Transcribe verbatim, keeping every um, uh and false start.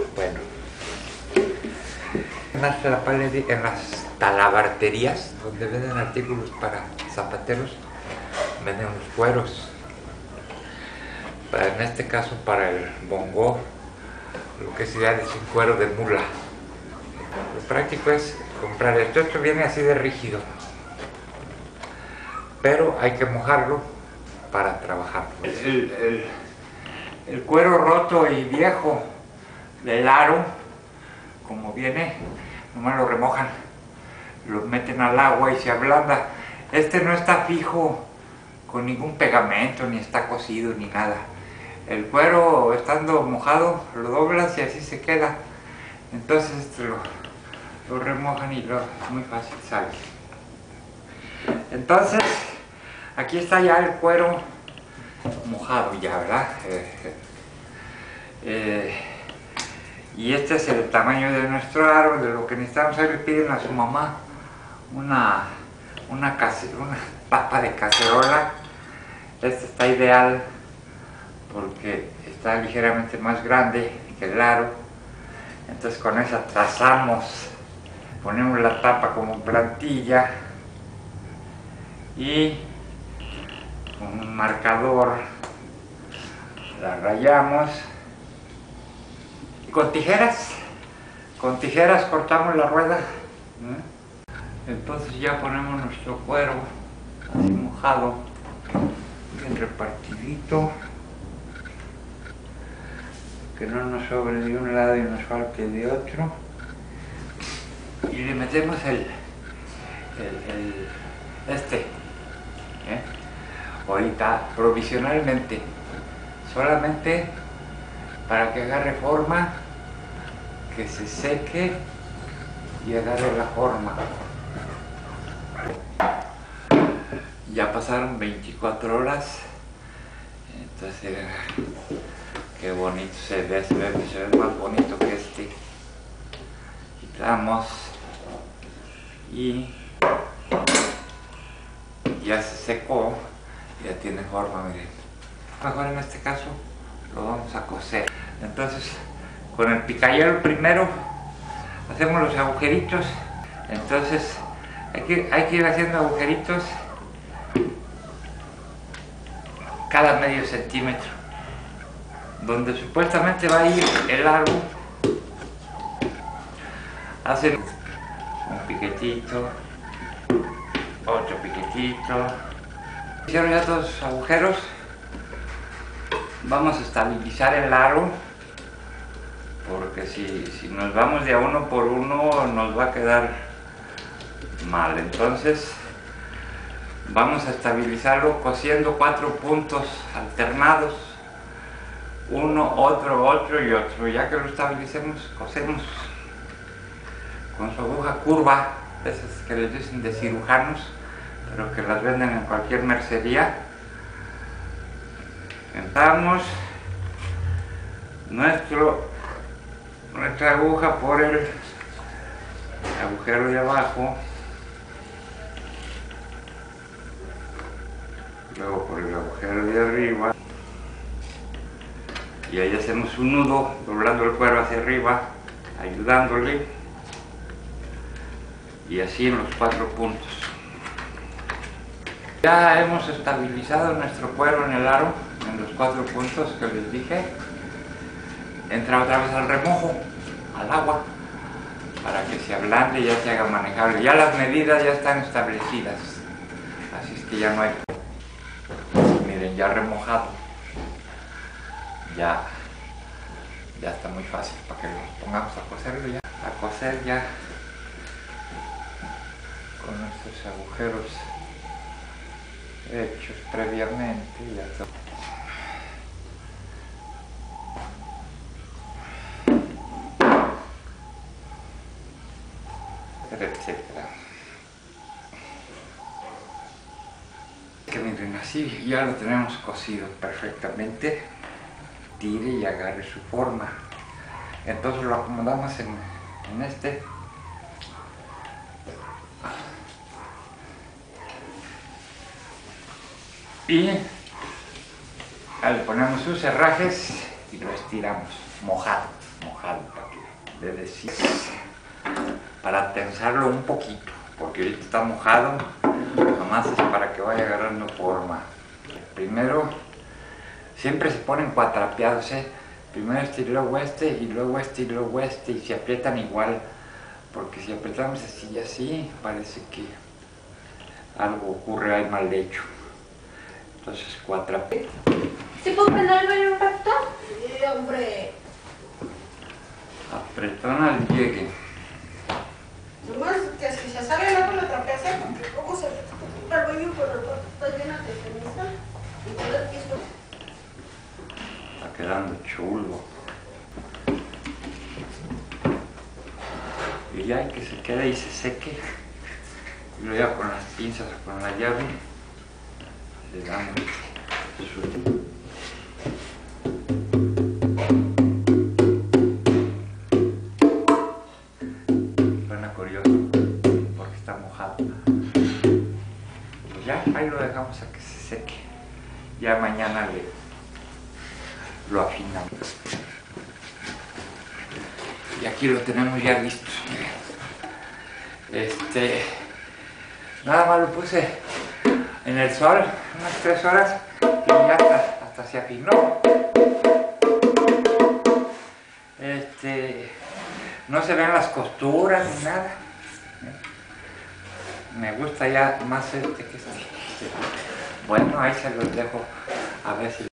Bueno, en las, tapalería, en las talabarterías, donde venden artículos para zapateros, venden los cueros. En este caso, para el bongo, lo que es ideal es un cuero de mula. Lo práctico es comprar esto. Esto viene así de rígido, pero hay que mojarlo para trabajar. El, el, el cuero roto y viejo del aro, como viene, nomás lo remojan, lo meten al agua y se ablanda. Este no está fijo con ningún pegamento, ni está cosido, ni nada. El cuero, estando mojado, lo doblas y así se queda. Entonces este lo, lo remojan y lo, muy fácil sale. Entonces, aquí está ya el cuero mojado ya, ¿verdad? Eh, eh, y este es el tamaño de nuestro aro. De lo que necesitamos, ahí le piden a su mamá una, una, case, una tapa de cacerola. Este está ideal porque está ligeramente más grande que el aro. Entonces con esa trazamos, ponemos la tapa como plantilla y con un marcador la rayamos y con tijeras, con tijeras cortamos la rueda. Entonces ya ponemos nuestro cuero así mojado, bien repartidito, que no nos sobre de un lado y nos falte de otro, y le metemos el, el, el este, ¿eh? Ahorita provisionalmente, solamente para que agarre forma, que se seque y agarre la forma. Ya pasaron veinticuatro horas, entonces qué bonito se ve, se ve, se ve más bonito que este. Quitamos y ya se secó, ya tiene forma, miren. Mejor en este caso lo vamos a coser. Entonces con el picayelo primero hacemos los agujeritos. Entonces hay que, hay que ir haciendo agujeritos cada medio centímetro, donde supuestamente va a ir el aro. Hacen un piquetito, otro piquetito. Hicieron ya todos los agujeros. Vamos a estabilizar el aro, porque si, si nos vamos de a uno por uno nos va a quedar mal. Entonces vamos a estabilizarlo cosiendo cuatro puntos alternados, uno, otro, otro y otro. Ya que lo estabilicemos, cosemos con su aguja curva, esas que les dicen de cirujanos, pero que las venden en cualquier mercería. Entramos nuestro, nuestra aguja por el agujero de abajo, luego por el agujero de arriba, y ahí hacemos un nudo doblando el cuero hacia arriba, ayudándole, y así en los cuatro puntos. Ya hemos estabilizado nuestro cuero en el aro, en los cuatro puntos que les dije. Entra otra vez al remojo, al agua, para que se ablande y ya se haga manejable. Ya las medidas ya están establecidas, así es que ya no hay. Miren, ya remojado, ya, ya está muy fácil para que nos pongamos a coserlo ya, a coser ya con nuestros agujeros hechos previamente. Ya está. Etcétera. Que miren, así ya lo tenemos cosido perfectamente. Tire y agarre su forma. Entonces lo acomodamos en, en este. Y ahí le ponemos sus herrajes y lo estiramos mojado, mojado. de decir, para tensarlo un poquito, porque ahorita está mojado, nomás es para que vaya agarrando forma. Primero, siempre se ponen cuatrapeados, ¿eh? Primero este y luego este, y luego este y luego este, y se aprietan igual, porque si apretamos así y así, parece que algo ocurre ahí mal hecho. Entonces, cuatrapeado. ¿Sí puedo prender el baño un rato? Sí, hombre. Apretón al llegue. Nomás que si se sale luego lo trapeas, porque luego se va al baño por el cuarto está llena de ceniza y todo el piso. Está quedando chulo. Y ya hay que se quede y se seque. Y luego ya con las pinzas o con la llave le damos su... porque está mojado. Pues ya, ahí lo dejamos a que se seque. Ya mañana le, lo afinamos. Y aquí lo tenemos ya listo. Este, nada más lo puse en el sol unas tres horas y ya hasta, hasta se afinó. Este, no se ven las costuras ni nada. Me gusta ya más este que este. Bueno, ahí se los dejo a ver si